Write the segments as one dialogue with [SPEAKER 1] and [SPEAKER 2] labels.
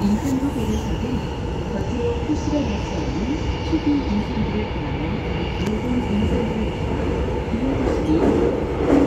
[SPEAKER 1] 인천국에서는 겉으로 표시가 나지 않는 초기 인쇄물을 포함한 모든 인쇄물을 비워주시기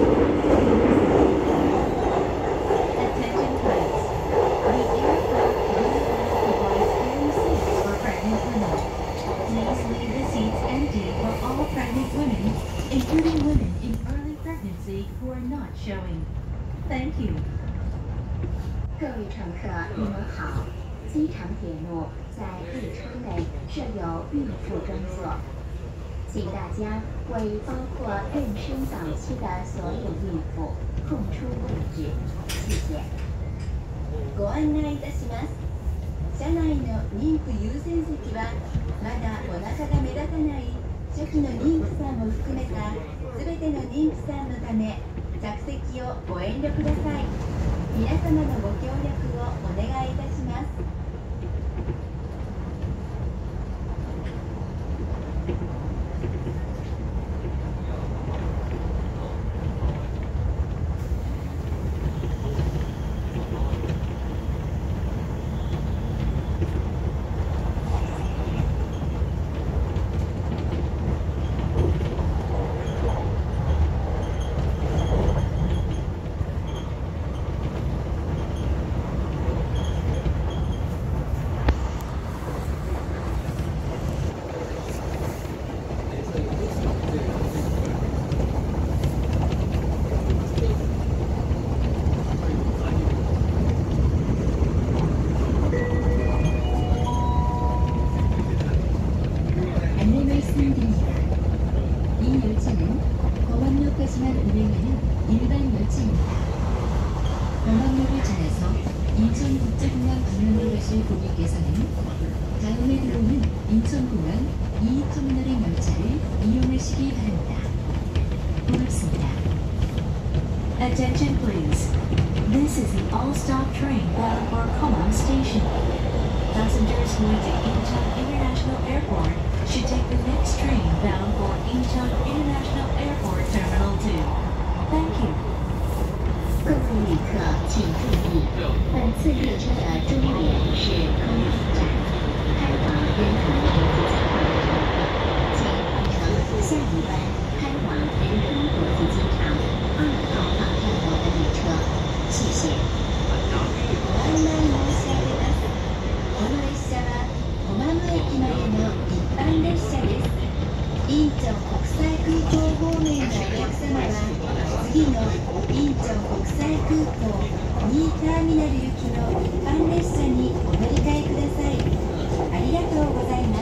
[SPEAKER 1] including women in early pregnancy who are not showing. Thank you. 各位乘客，你们好。机场铁路在列车内设有孕妇专座，请大家为包括妊娠早期的所有孕妇空出位置，谢谢。ご案内いたします。車内の妊婦優先席はまだお腹が目立たない初期の妊婦さんも含めた全ての妊婦さんのため着席をご遠慮ください。皆様のご協力をお願いいたします。공항역까지만 운행하는 일반 열차입니다. 공항역을 지나서 인천국제공항 방면으로 가실 고객께서는 다음에 들어오는 인천공항 2터미널의 열차를 이용하시기 바랍니다. 고맙습니다. Attention please. This is the all-stop train bound for Komang Station. Passengers going to Incheon International Airport should take the next train bound for Incheon International Airport Terminal 2. Thank you. 各位旅客请注意，本次列车的终点是空港站，开往仁川国际机场，请换乘下一班开往仁川国际机场2号方向口的列车，谢谢。ご案内申し上げます。この列車は駒野駅までの一般列車です。インチョン国際空港方面のお客様は次のインチョン国際空港2ターミナル行きの一般列車にお乗り換えください。ありがとうございます。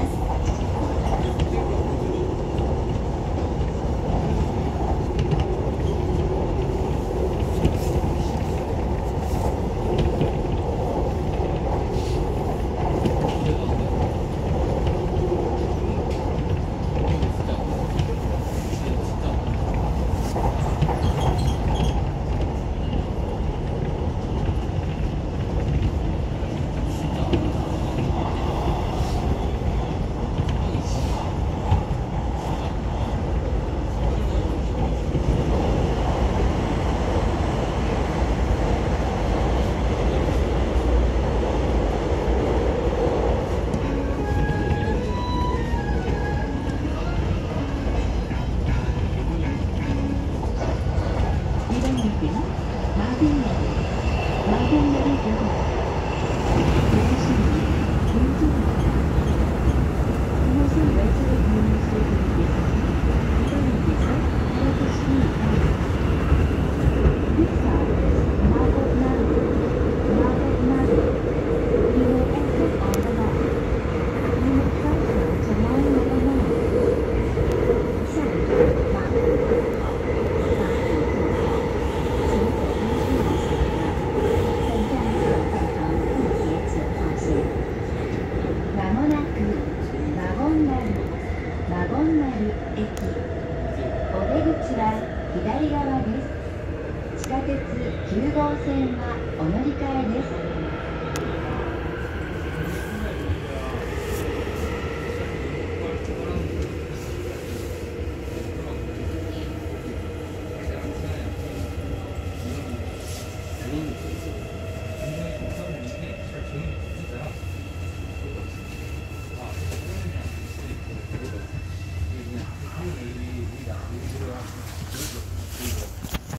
[SPEAKER 1] 左側です。地下鉄9号線はお乗り換えです。